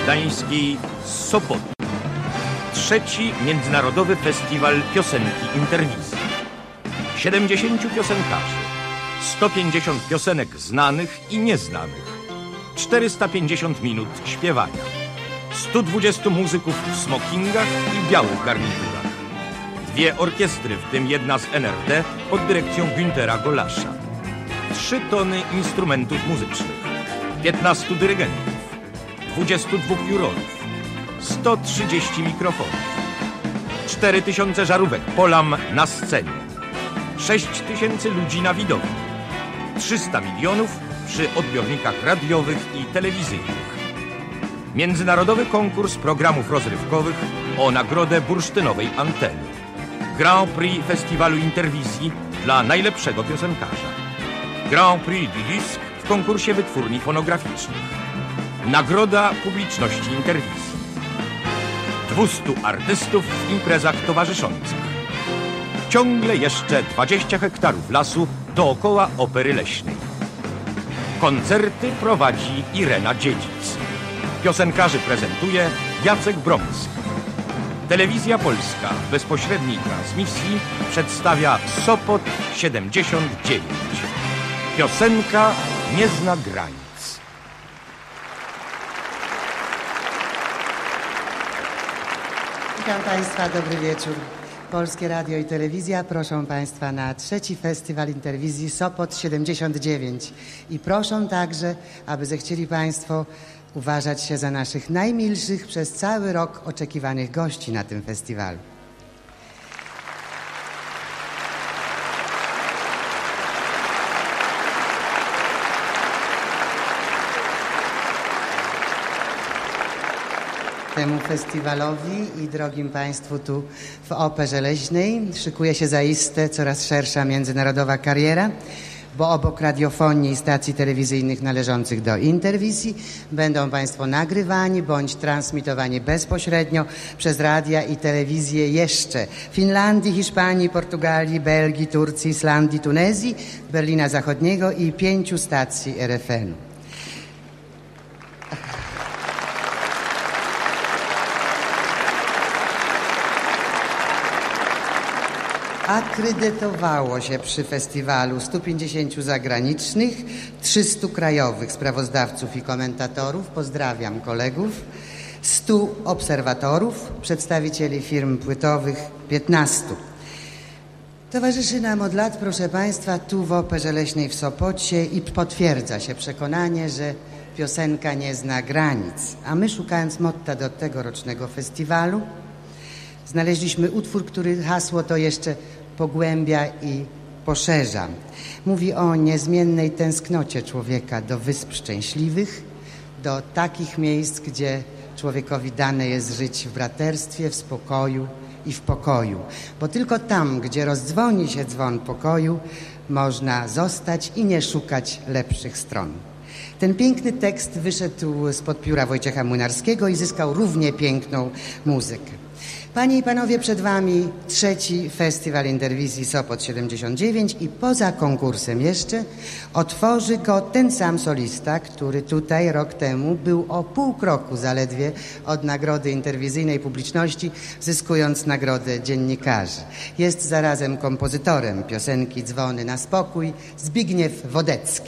gdańskiej Sopotu. Trzeci Międzynarodowy Festiwal Piosenki Interwizji. 70 piosenkarzy, 150 piosenek znanych i nieznanych, 450 minut śpiewania, 120 muzyków w smokingach i białych garniturach, 2 orkiestry, w tym jedna z NRD pod dyrekcją Güntera Golasza, 3 tony instrumentów muzycznych, 15 dyrygentów, 22 jurorów, 130 mikrofonów, 4000 żarówek Polam na scenie, 6000 ludzi na widowni, 300 milionów przy odbiornikach radiowych i telewizyjnych. Międzynarodowy konkurs programów rozrywkowych o nagrodę bursztynowej anteny. Grand Prix Festiwalu Interwizji dla najlepszego piosenkarza. Grand Prix du Disque w konkursie wytwórni fonograficznych. Nagroda publiczności interwizji. 200 artystów w imprezach towarzyszących. Ciągle jeszcze 20 hektarów lasu dookoła Opery Leśnej. Koncerty prowadzi Irena Dziedzic. Piosenkarzy prezentuje Jacek Bromski. Telewizja Polska w bezpośredniej transmisji przedstawia Sopot 79. Piosenka nie zna granic. Witam Państwa, dobry wieczór. Polskie Radio i Telewizja proszą Państwa na trzeci Festiwal Interwizji Sopot 79 i proszą także, aby zechcieli Państwo uważać się za naszych najmilszych przez cały rok oczekiwanych gości na tym festiwalu. Temu festiwalowi i drogim Państwu tu w Operze Leśnej szykuje się zaiste coraz szersza międzynarodowa kariera, bo obok radiofonii i stacji telewizyjnych należących do Interwizji będą Państwo nagrywani bądź transmitowani bezpośrednio przez radia i telewizję jeszcze Finlandii, Hiszpanii, Portugalii, Belgii, Turcji, Islandii, Tunezji, Berlina Zachodniego i 5 stacji RFN-u. Akredytowało się przy festiwalu 150 zagranicznych, 300 krajowych sprawozdawców i komentatorów, pozdrawiam kolegów, 100 obserwatorów, przedstawicieli firm płytowych 15. Towarzyszy nam od lat, proszę Państwa, tu w Operze Leśnej w Sopocie i potwierdza się przekonanie, że piosenka nie zna granic. A my, szukając motta do tegorocznego festiwalu, znaleźliśmy utwór, który hasło to jeszcze pogłębia i poszerza. Mówi o niezmiennej tęsknocie człowieka do wysp szczęśliwych, do takich miejsc, gdzie człowiekowi dane jest żyć w braterstwie, w spokoju i w pokoju. Bo tylko tam, gdzie rozdzwoni się dzwon pokoju, można zostać i nie szukać lepszych stron. Ten piękny tekst wyszedł spod pióra Wojciecha Młynarskiego i zyskał równie piękną muzykę. Panie i Panowie, przed Wami trzeci Festiwal Interwizji Sopot 79 i poza konkursem jeszcze otworzy go ten sam solista, który tutaj rok temu był o pół kroku zaledwie od nagrody interwizyjnej publiczności, zyskując nagrodę dziennikarzy. Jest zarazem kompozytorem piosenki Dzwony na spokój Zbigniew Wodecki.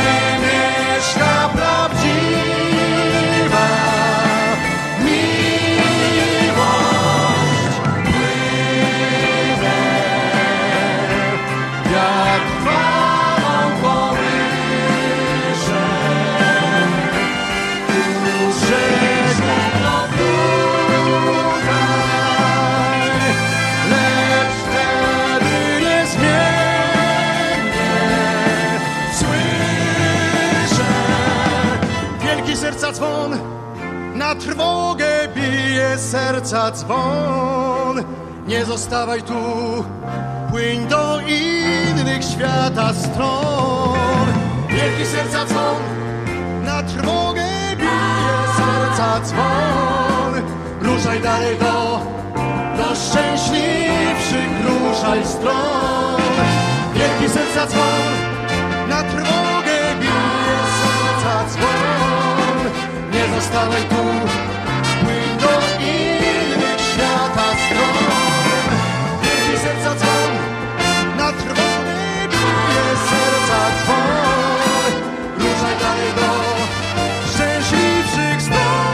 Gdzie mieszka prawdziwa miłość. trwogę bije serca dzwon. Nie zostawaj tu, płyń do innych świata stron. Wielki serca dzwon, na trwogę bije serca dzwon. Ruszaj dalej do szczęśliwszych, ruszaj stron. Wielki serca dzwon, na trwogę bije serca dzwon. Nie zostawaj tu, płyń do innych świata stron. Wielki serca dzwon, na trwogę bije serca dzwon. Ruszaj dalej do szczęśliwszych stron.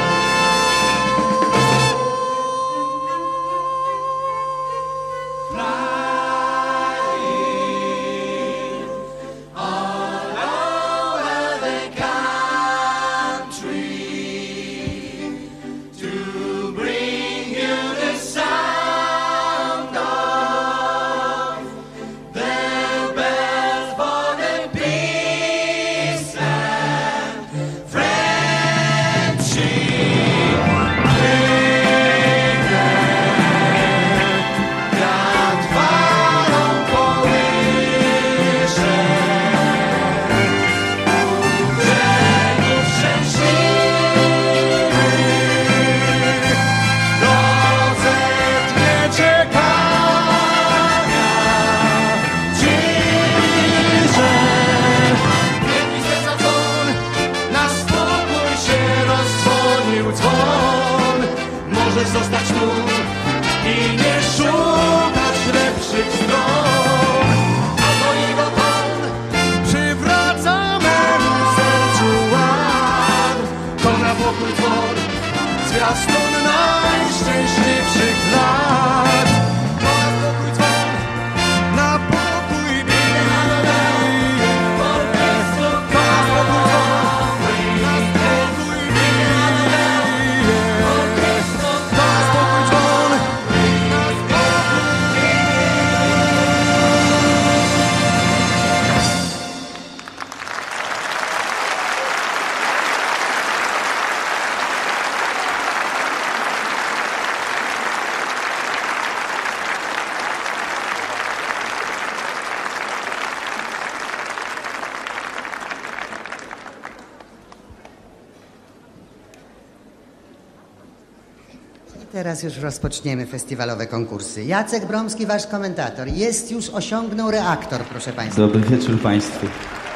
Zostać tu i nie szukać lepszych stron. A do jego ton przywraca memu sercu ład. To na pokój dzwon, zwiastun najszczęśliwszych lat. To na pokój dzwon, na pokój bije. To na pokój dzwon, na pokój bije. Teraz już rozpoczniemy festiwalowe konkursy. Jacek Bromski, wasz komentator. Jest już, osiągnął reaktor, proszę państwa. Dobry wieczór państwu.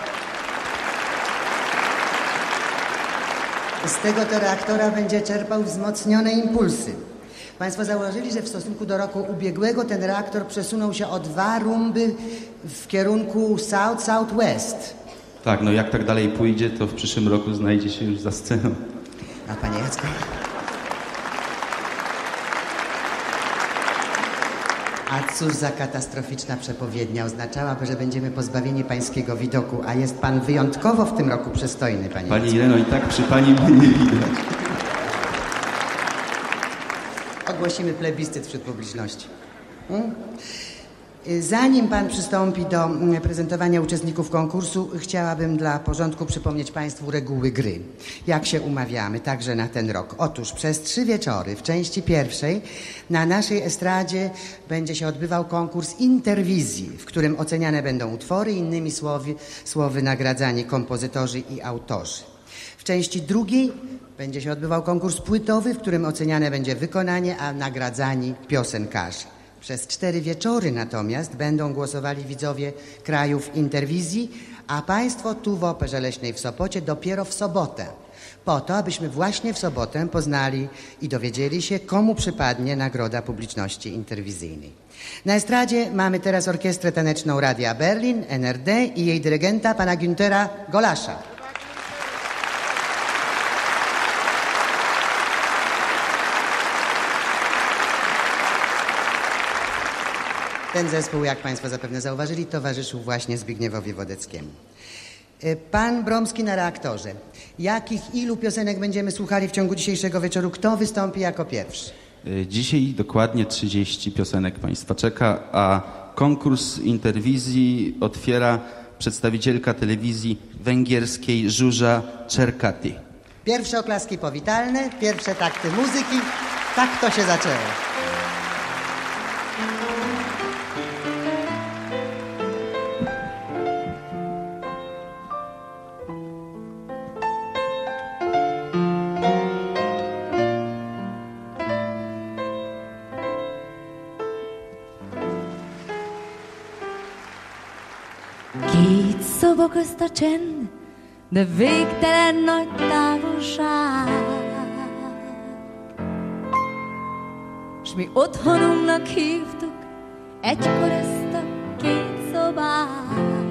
Z tego to reaktora będzie czerpał wzmocnione impulsy. Państwo zauważyli, że w stosunku do roku ubiegłego ten reaktor przesunął się o 2 rumby w kierunku south-southwest. Tak, no jak tak dalej pójdzie, to w przyszłym roku znajdzie się już za sceną. A panie Jacku? A cóż za katastroficzna przepowiednia. Oznaczałaby, że będziemy pozbawieni pańskiego widoku, a jest pan wyjątkowo w tym roku przystojny, panie Pani Jacku. Ireno, i tak przy pani mnie nie widać. Ogłosimy plebiscyt wśród publiczności. Zanim pan przystąpi do prezentowania uczestników konkursu, chciałabym dla porządku przypomnieć państwu reguły gry. Jak się umawiamy, także na ten rok. Otóż przez 3 wieczory w części pierwszej na naszej estradzie będzie się odbywał konkurs interwizji, w którym oceniane będą utwory, innymi słowy nagradzani kompozytorzy i autorzy. W części drugiej będzie się odbywał konkurs płytowy, w którym oceniane będzie wykonanie, a nagradzani piosenkarze. Przez 4 wieczory natomiast będą głosowali widzowie krajów interwizji, a państwo tu w Operze Leśnej w Sopocie dopiero w sobotę. Po to, abyśmy właśnie w sobotę poznali i dowiedzieli się, komu przypadnie nagroda publiczności interwizyjnej. Na estradzie mamy teraz Orkiestrę Taneczną Radia Berlin, NRD i jej dyrygenta, pana Günthera Golasza. Ten zespół, jak państwo zapewne zauważyli, towarzyszył właśnie Zbigniewowi Wodeckiemu. Pan Bromski na reaktorze. Ilu piosenek będziemy słuchali w ciągu dzisiejszego wieczoru? Kto wystąpi jako pierwszy? Dzisiaj dokładnie 30 piosenek państwa czeka, a konkurs interwizji otwiera przedstawicielka telewizji węgierskiej Zsuzsa Cserkati. Pierwsze oklaski powitalne, pierwsze takty muzyki. Tak to się zaczęło. Két szoba közt a csend, de végtelen nagy távolság. S mi otthonunknak hívtuk egykor ezt a két szobát.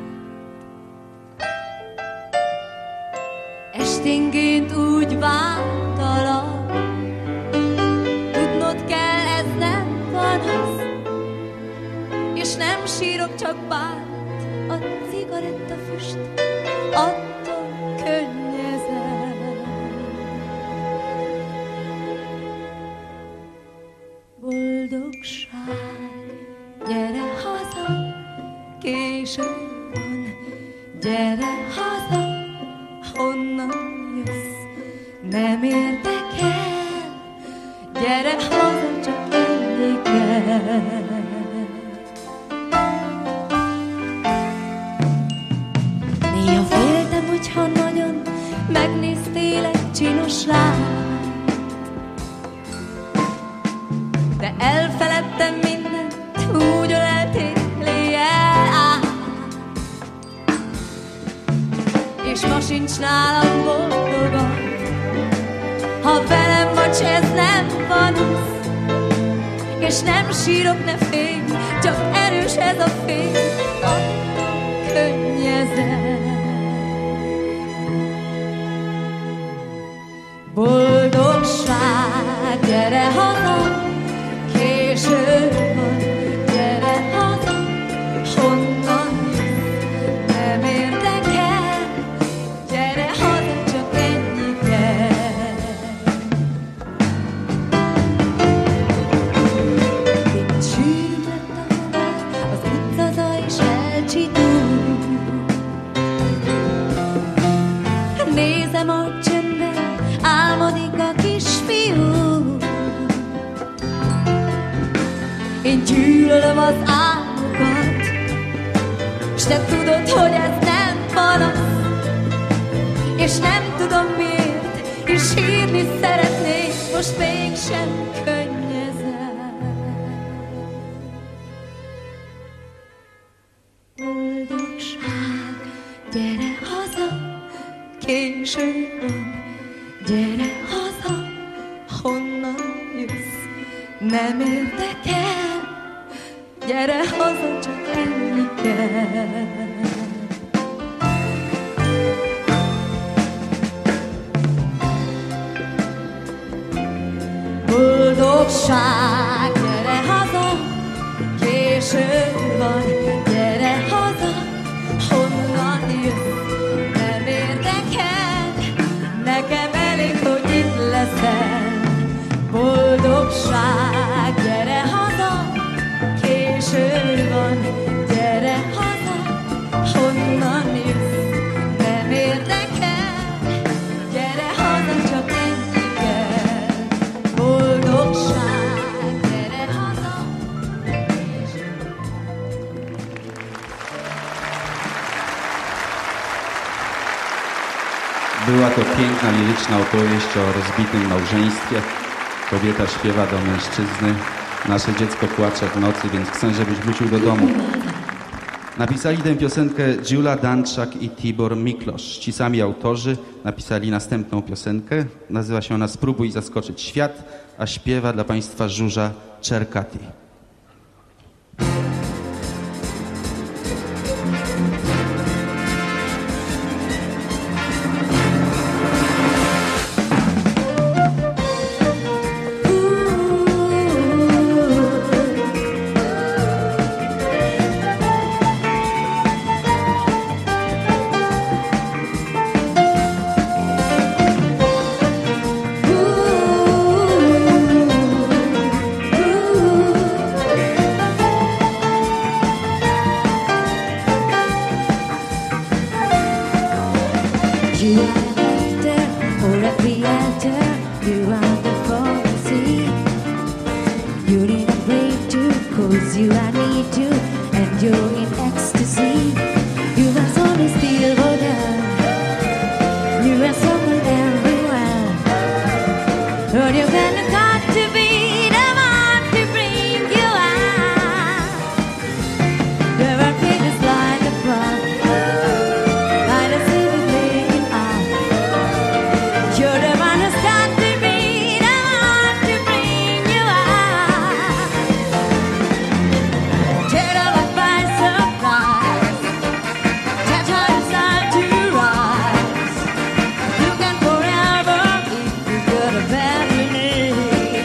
Esténként úgy vártalak, tudnod kell, ez nem panasz, és nem sírok, csak bánt a cigarettafüst, attól könnyezem. Boldogság, gyere haza, késő van, gyere haza, honnan jössz, nem érdekel, gyere haza, csak enni kell. Néha féltem, hogyha nagyon megnéztél egy csinos lányt, de elfeledtem mindent, úgy öleltél éjjel át. És ma sincs nálam boldogabb, ha velem vagy, s ez nem panasz. És nem sírok, ne félj, csak erős ez a fény, attól könnyezem. Boldogság, gyere haza, késő van, gyere haza, honnan jössz, nem érdekel, gyere haza, csak ennyi kell. Itt sűrű lett a halál, az utcazaj is elcsitul. Nézem a csöndben, álmodik a kisfiú. Én gyűlölöm az álmokat, s te tudod, hogy ez nem panasz. És nem tudom miért, és sírni szeretnék, most mégsem könnyezem. Boldogság, gyere haza, késő van, gyere haza, honnan jössz, nem érdekel, gyere haza, csak enni kell. Boldogság, gyere haza, késő van, gyere haza, honnan jössz, nem érdekel, nekem elég, hogy itt leszel. Boldogság, gyere haza, késő van, gyere haza, honnan jössz, nem érdekel, gyere haza, csak enni kell. Boldogság, gyere haza, késő. Była to piękna, liryczna opowieść o rozbitym małżeństwie. Kobieta śpiewa do mężczyzny, nasze dziecko płacze w nocy, więc chcę, żebyś wrócił do domu. Napisali tę piosenkę Dziula Danczak i Tibor Miklosz. Ci sami autorzy napisali następną piosenkę. Nazywa się ona Spróbuj zaskoczyć świat, a śpiewa dla Państwa Żurza Czerkati. 'cause you I need to, and you're in ecstasy. You must only steal water. You are someone everywhere. But you're gonna got to be the one to bring you out. There are pages like a frog, like a city laying out. You're the one who's got to be the one to bring you out. Take all of by surprise. That's how you start to rise. You can forever if you got a bad need.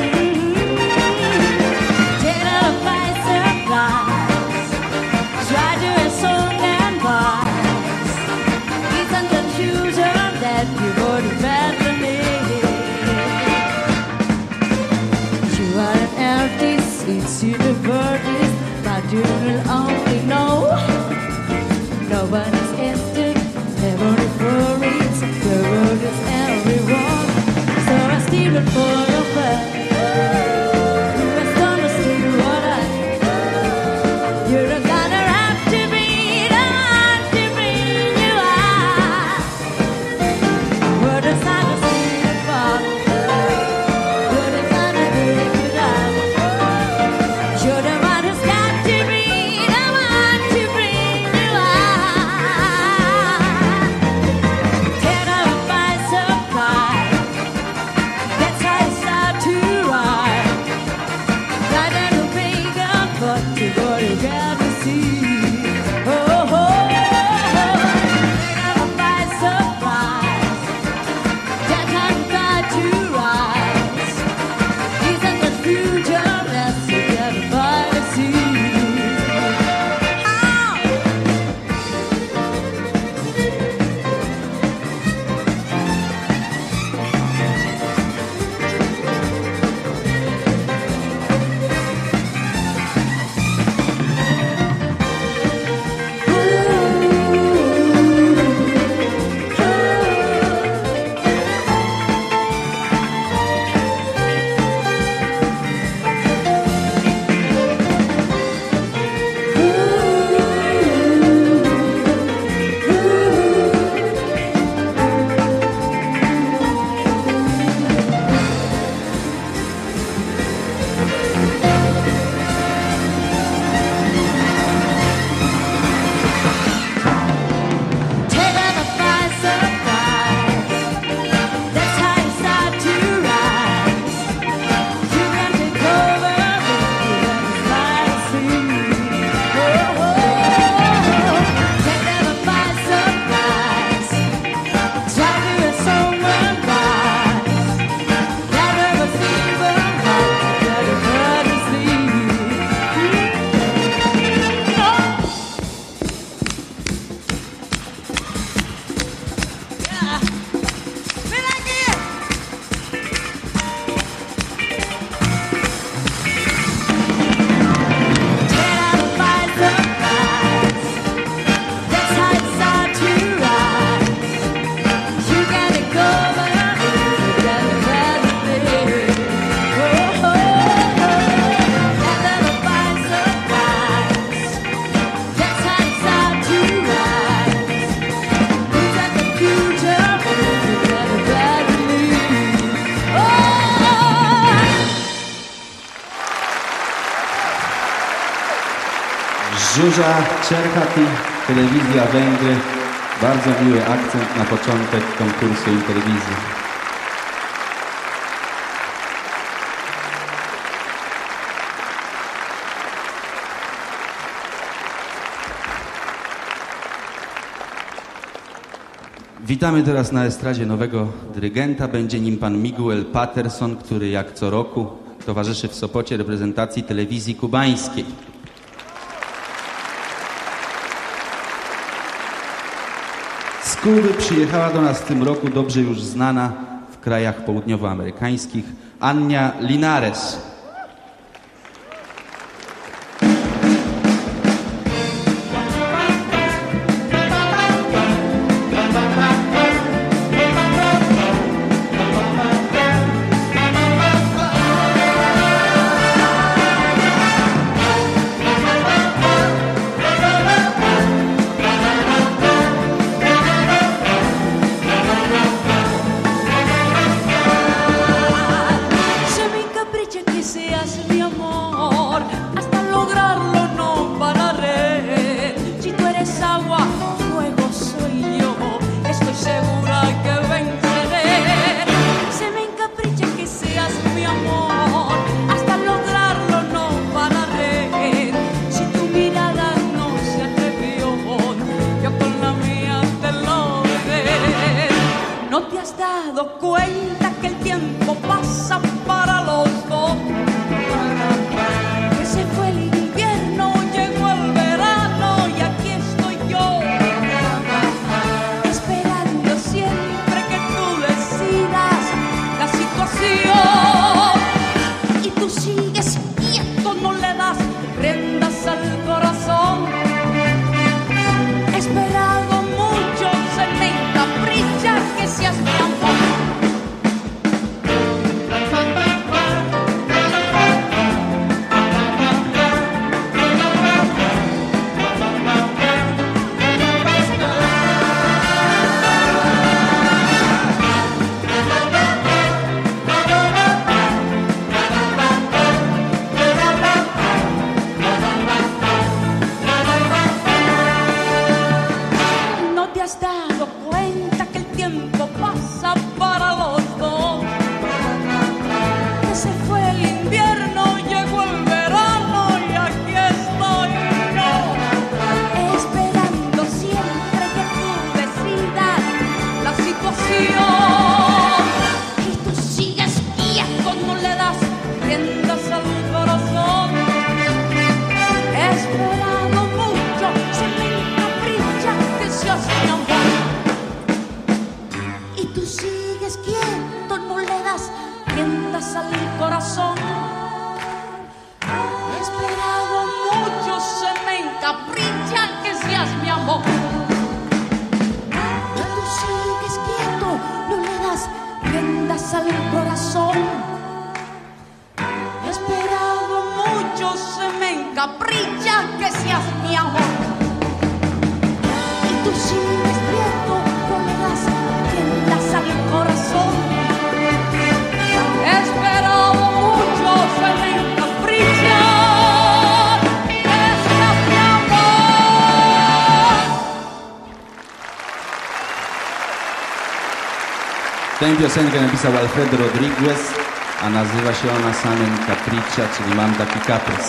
Take all of by surprise. Try to a song and vibes. It's a confusion that you got a bad need. You are an artist, it's universe, but you will only know. Nobody's entered, never worries. The world is everyone, so I steal it for a bird. You are gonna steal what I. You're gonna have to be the one to bring you out. What is not to steal it for? What is not to bring you down? You're the one who's got to be the one to bring you out. Take off by surprise. That's how you start to ride. Got a little big up, but you got to get to see. Oh, oh, oh. Take off by surprise. That's how you got to rise. Isn't the future that's together by the sea? Take off by surprise. That's how you start to rise. You can take over if you let us fly to sea. Oh, oh, oh. Take off by surprise. Try to a song and rise. Never a fever, but you got a bird to sleep. Yeah. We like it. Take out by surprise. That's how you start to rise. You got to go back. You got to graduate. Oh, oh, oh. Take out by surprise. That's how you start to rise. Who's at the future? You got to graduate. Oh. Żurza Czerchaty, Telewizja Węgry. Bardzo miły akcent na początek konkursu Interwizji. Witamy teraz na estradzie nowego dyrygenta. Będzie nim pan Miguel Patterson, który jak co roku towarzyszy w Sopocie reprezentacji telewizji kubańskiej. Z Kuby przyjechała do nas w tym roku dobrze już znana w krajach południowoamerykańskich Ania Linares. pasa para los dos. Que se fue el invierno, llegó el verano y aquí estoy yo, esperando siempre que tú decidas la situación. Y tú sigues quieto, no le das prendas al corazón. He esperado mucho, se me encapricha que seas mi amor. ¿No te has dado cuenta que el tiempo pasa para los dos? Que se fue el invierno, llegó el verano y aquí estoy yo, esperando siempre que tú decidas la situación. Y tú sigues quieto, no le das riendas al corazón. He esperado mucho, se me encapricha que seas mi amor. Y tú sigues quieto, no le das riendas al corazón. He esperado mucho, se me encapricha que seas mi amor. Y tú sigues quieto, no le das riendas al corazón. He esperado mucho, se me encapricha que seas mi amor. Y tú sigues quieto, no le das riendas al corazón. He esperado mucho, se me encapricha que seas mi amor. Tę piosenkę napisał Alfredo Rodriguez, a nazywa się ona Samym Capriccia, czyli Mam taki kaprys.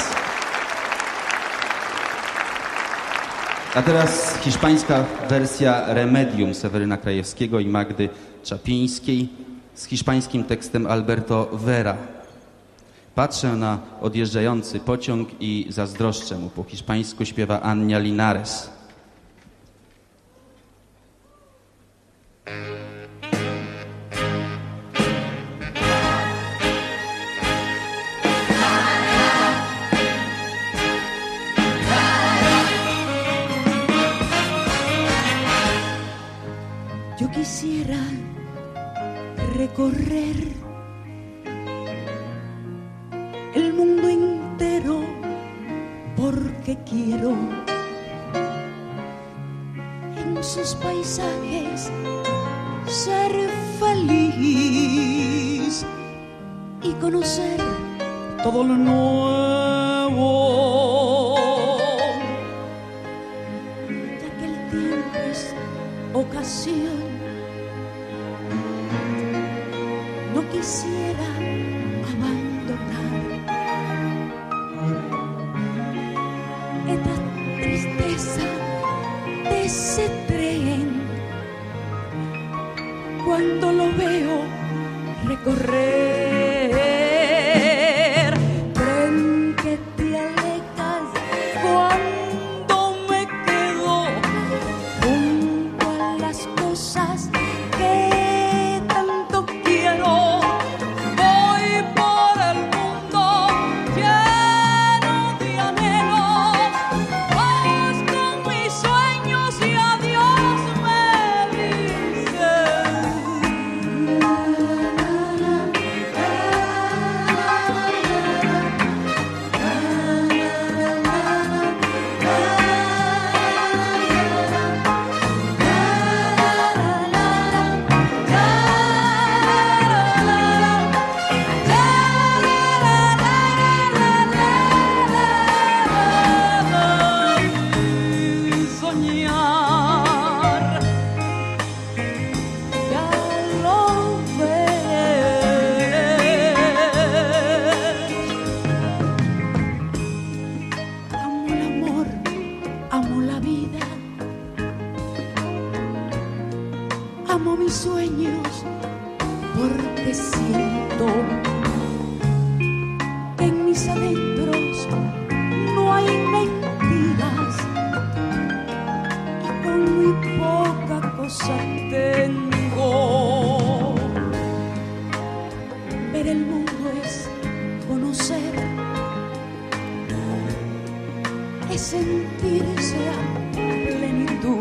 A teraz hiszpańska wersja Remedium Seweryna Krajewskiego i Magdy Czapińskiej z hiszpańskim tekstem Alberto Vera. Patrzę na odjeżdżający pociąg i zazdroszczę mu. Po hiszpańsku śpiewa Ania Linares. Yo quisiera recorrer el mundo entero porque quiero en sus paisajes ser feliz y conocer todo lo nuevo, ya que el tiempo es ocasión. No quisiera abandonar esta tristeza de ese tren cuando lo veo recorrer. Tren que te alejas cuando me quedo junto a las cosas que tanto quiero. es conocer, es sentirse a plenitud.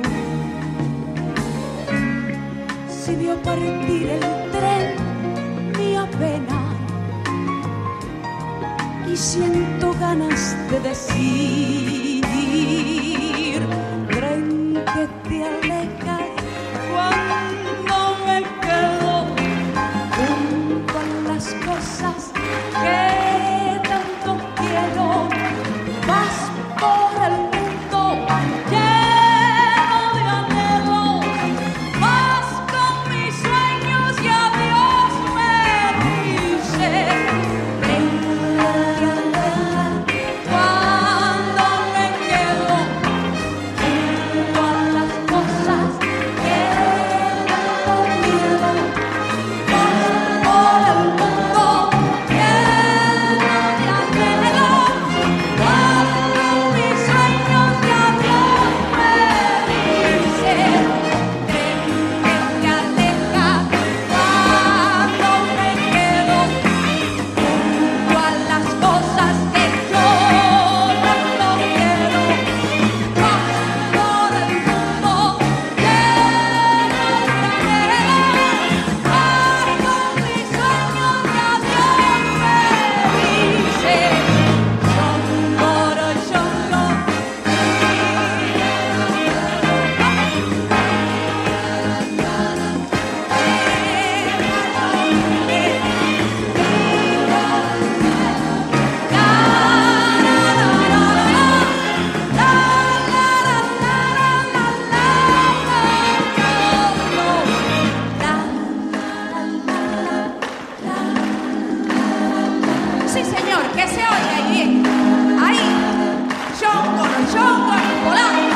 Si vio partir el tren mi pena y siento ganas de decir, tren que te alejas cuando me quedo junto a las cosas que tanto quiero. Vas por el mundo lleno de anhelos, vas con mis sueños y a Dios me dice, ven que aleja cuando me quedo junto a las cosas que tanto quiero. Vas por el mundo lleno de anhelos, vas con mis sueños y a Dios me dice, ven que aleja cuando me quedo junto a las cosas que yo tanto quiero. Vas por el mundo lleno de anhelos, vas con mis sueños y a Dios me dice, Shongoro, Shongo. Sí, señor, que se oiga ahí. Ahí. Shongoro, Shongoro, volando.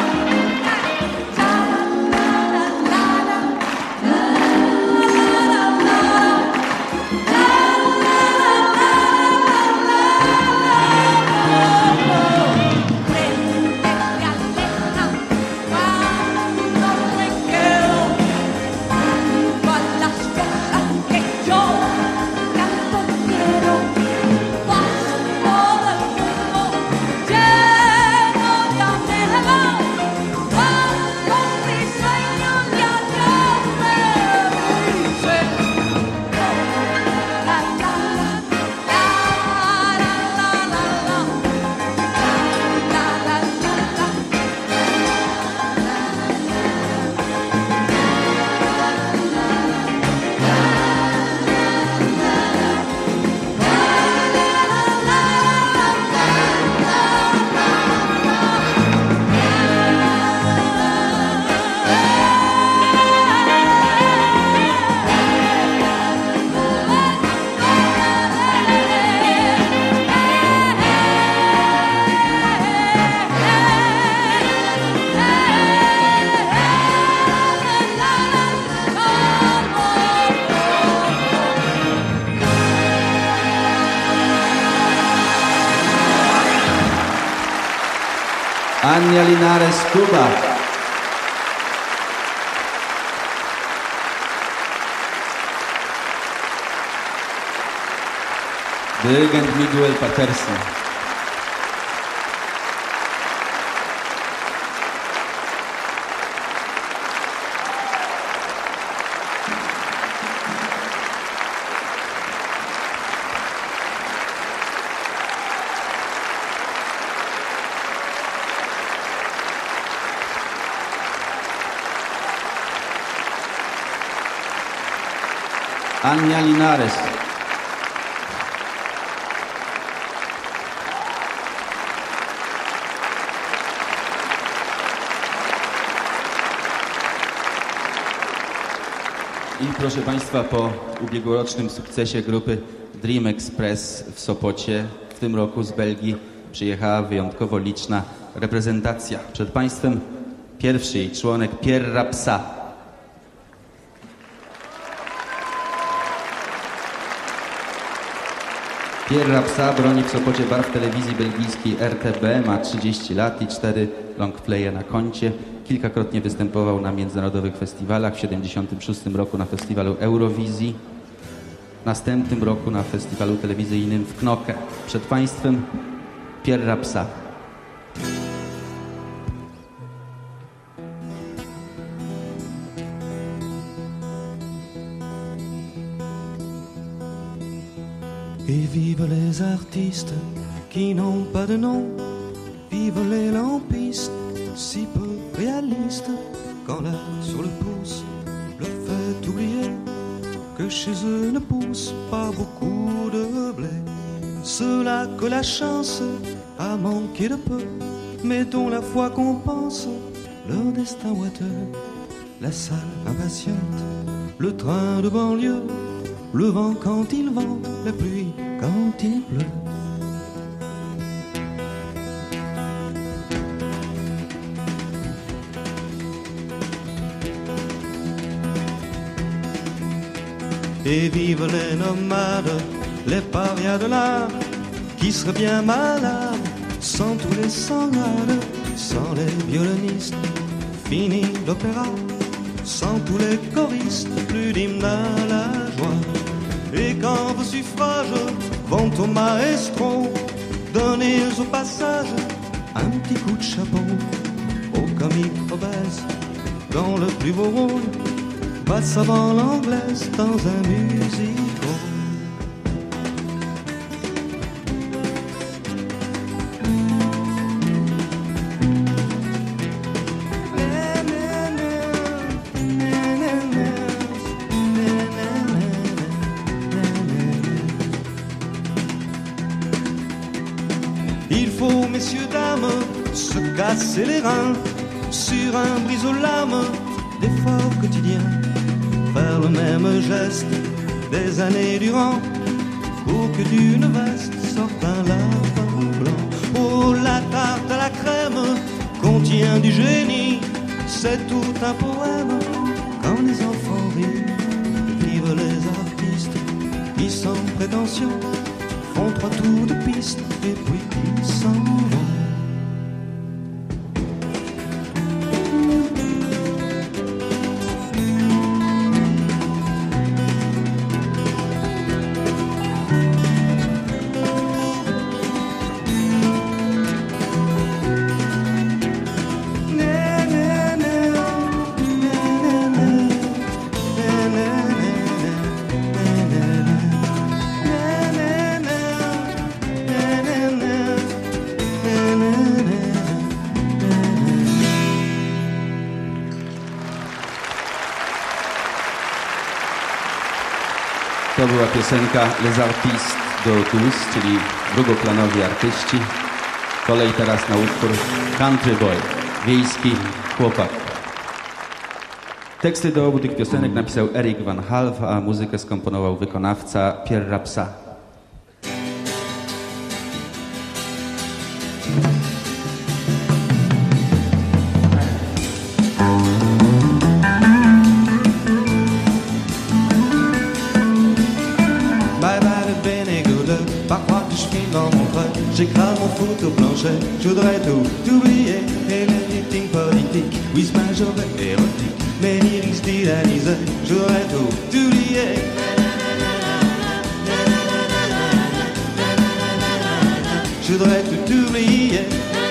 Ania Linares, Cuba. Dyrygent Miguel Patterson. Ania Linares. I proszę Państwa, po ubiegłorocznym sukcesie grupy Dream Express w Sopocie, w tym roku z Belgii przyjechała wyjątkowo liczna reprezentacja. Przed Państwem pierwszy jej członek, Pierre Rapsa. Pierre Rapsa broni w Sopocie barw telewizji belgijskiej RTB, ma 30 lat i 4 longplaye na koncie. Kilkakrotnie występował na międzynarodowych festiwalach, w 1976 roku na festiwalu Eurowizji. w następnym roku na festiwalu telewizyjnym w Knokke. Przed Państwem Pierre Rapsat. Et vive les artistes qui n'ont pas de nom, vive les lampistes si peu réalistes, quand là sur le pouce leur fait oublier que chez eux ne pousse pas beaucoup de blé. Ceux-là que la chance a manqué de peu, mais dont la foi compense leur destin boiteux. La salle impatiente, le train de banlieue, le vent quand il vente, la pluie quand il pleut. Et vivent les nomades, les parias de l'art, qui seraient bien malades sans tous les sangrades, sans les violonistes, fini l'opéra, sans tous les choristes, plus d'hymne à la joie. Et quand vos suffrages vont au maestro, donnez au passage un petit coup de chapeau au comique obèse, dans le plus beau rôle, passe avant l'anglaise dans un musical. Il faut, messieurs, dames, se casser les reins sur un brise-lames d'efforts quotidiens, faire le même geste des années durant, pour que d'une veste sorte un lapin blanc. Oh, la tarte à la crème contient du génie, c'est tout un poème quand les enfants rient. Vivent les artistes qui sans prétention font 3 tours de piste et puis qui s'en vont. To była piosenka Les Artistes de Toulouse, czyli drugoplanowi artyści. Kolej teraz na utwór Country Boy, wiejski chłopak. Teksty do obu tych piosenek napisał Eric Van Half, a muzykę skomponował wykonawca Pierre Rapsat. Parfois que je filme dans mon train, j'écrase mon foot au plancher. Je voudrais tout oublier, et les meetings politiques, oui, ce majoret érotique, mes lyrics stylisés. Je voudrais tout oublier. Je voudrais tout oublier.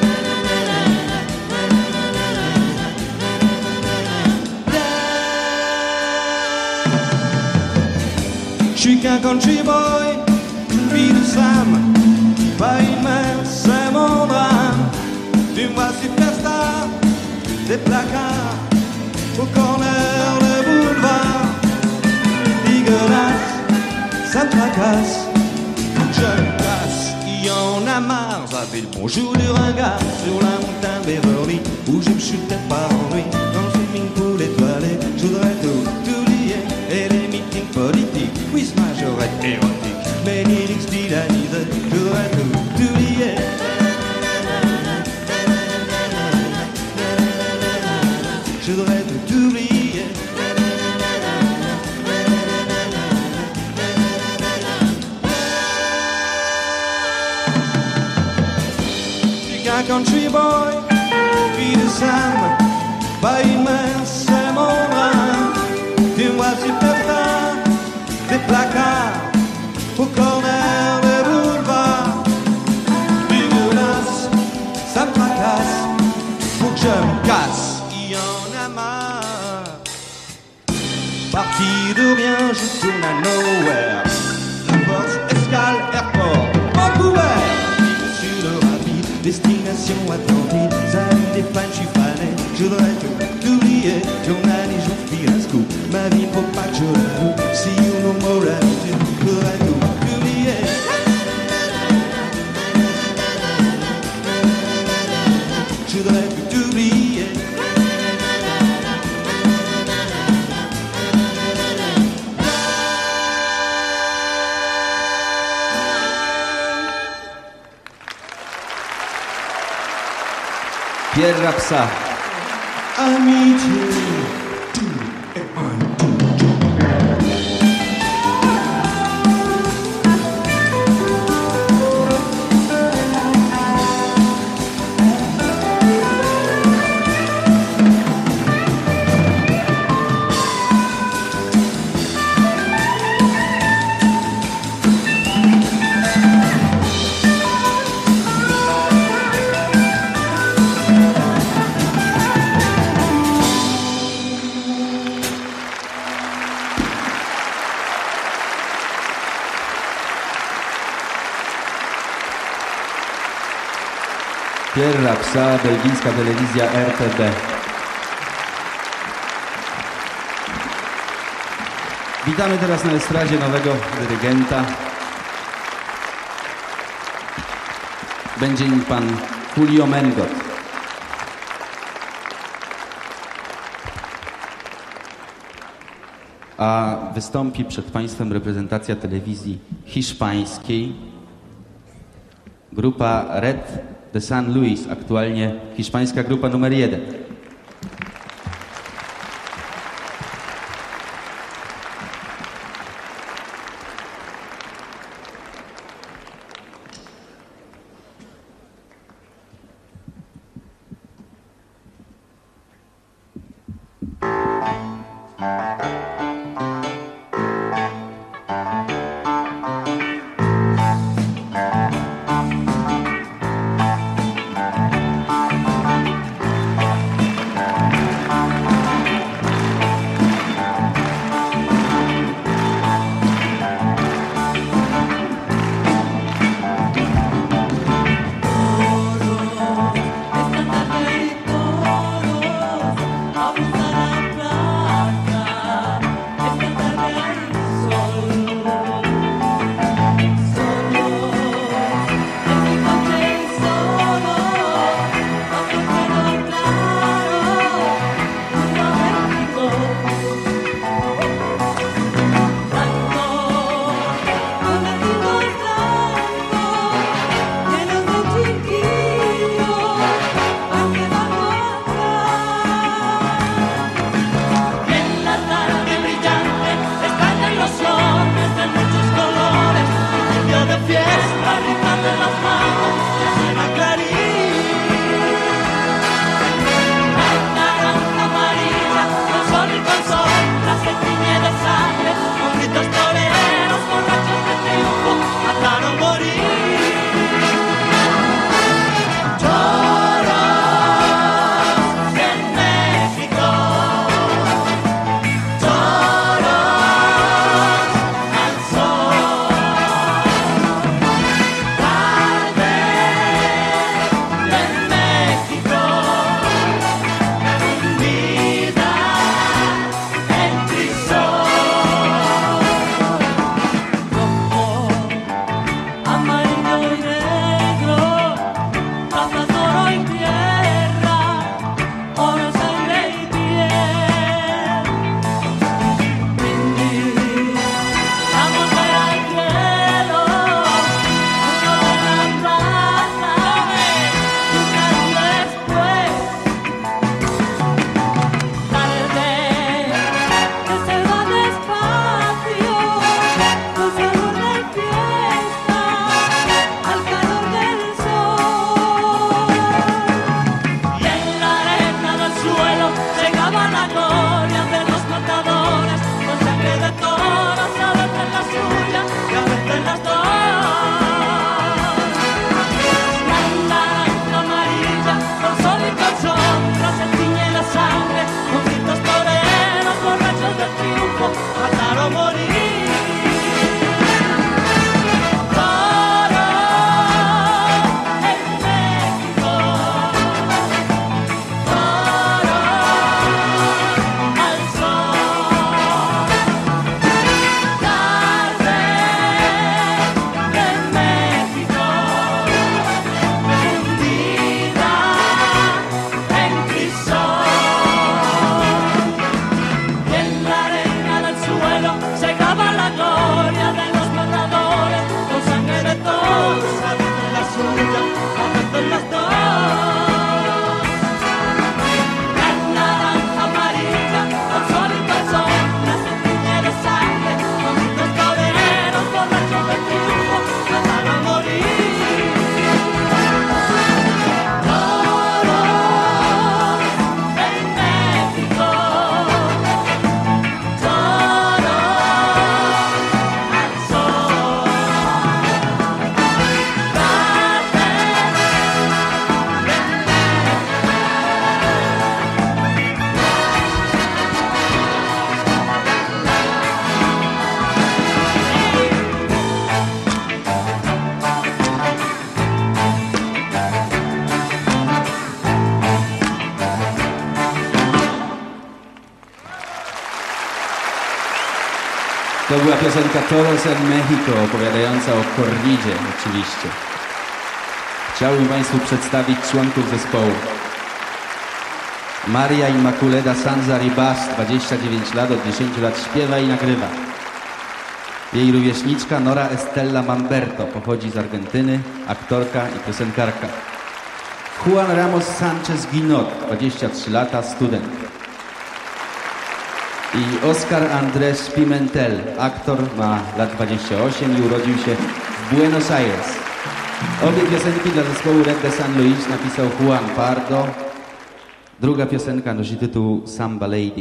Je suis qu'un country boy, fille de Sam, pas une mère, c'est mon drame. Tu me vois superstar, des placards au corner de boulevard. Dégueulasse, ça me tracasse, jeune classe qui en a marre. Ça fait le bonjour du ringard sur la montagne Beverly, où je me chutais par ennui dans le swimming pool étoilé. Je voudrais tout oublier, et les meetings politiques, oui, ce majorette érotique, mes lyrics stylisés. Je voudrais tout oublier. Je voudrais tout oublier. Je suis qu'un country boy, fille de Sam, pas une mère, c'est mon drame. Tu me vois superstar, des placards Pierra psa. Amitié. Pierra psa, belgijska telewizja RTB. Witamy teraz na estradzie nowego dyrygenta. Będzie nim pan Julio Mengot. A wystąpi przed państwem reprezentacja telewizji hiszpańskiej. Grupa Red de San Luis, aktualnie hiszpańska grupa numer 1. była piosenka Toros en Mexico, opowiadająca o korridzie oczywiście. Chciałbym Państwu przedstawić członków zespołu. Maria Immaculada Sanza Ribas, 29 lat, od 10 lat śpiewa i nagrywa. Jej rówieśniczka Nora Estella Mamberto pochodzi z Argentyny, aktorka i piosenkarka. Juan Ramos Sanchez Guinot, 23 lata, student. I Oscar Andrés Pimentel, aktor, ma lat 28 i urodził się w Buenos Aires. Obie piosenki dla zespołu Red de San Luis napisał Juan Pardo. Druga piosenka nosi tytuł Samba Lady.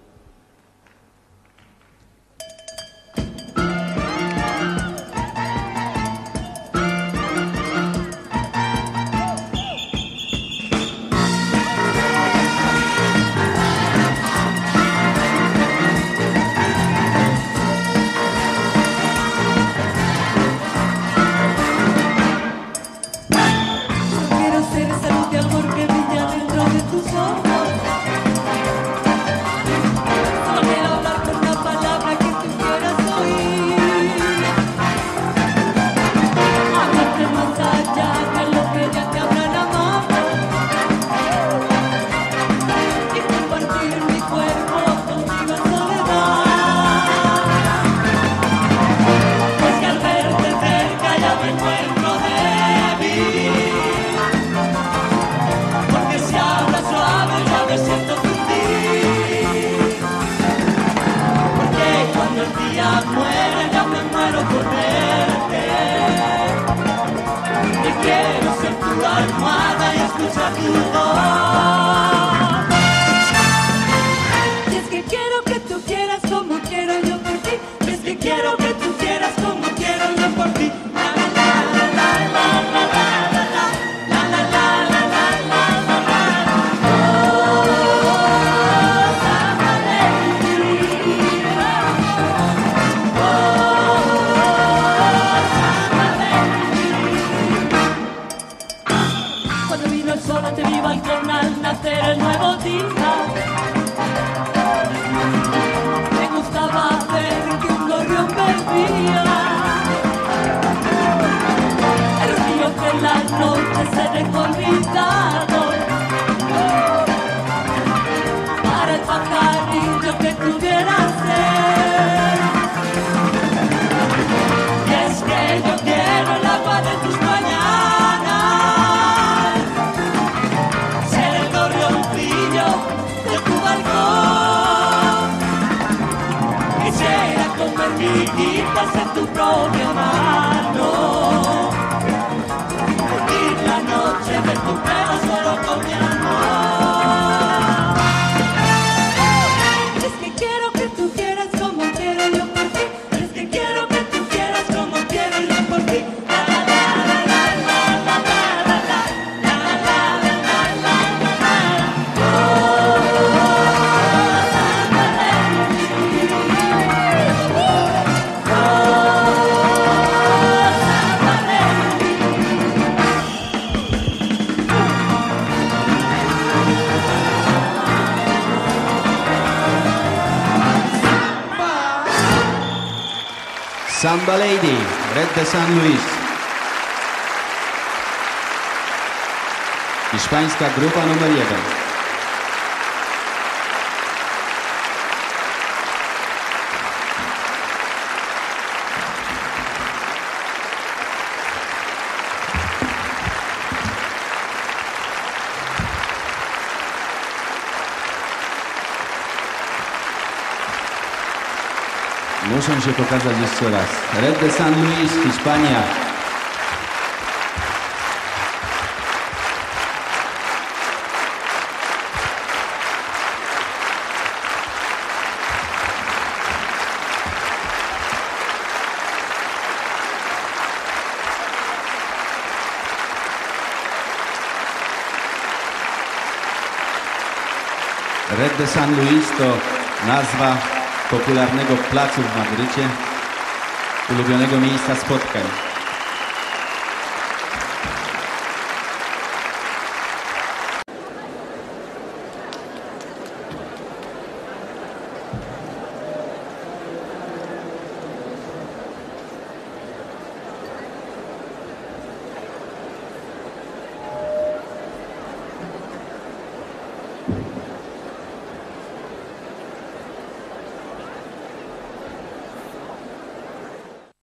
Samba Lady, Red de San Luis. Hiszpańska grupa numer 1. Muszą się pokazać jeszcze raz. Red de San Luis, Hiszpania. Red de San Luis to nazwa popularnego placu w Madrycie, ulubionego miejsca spotkań.